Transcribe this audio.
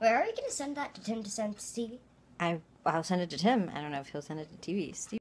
Wait, are you going to send that to Tim to send to Stevie? I'll send it to Tim. I don't know if he'll send it to Stevie.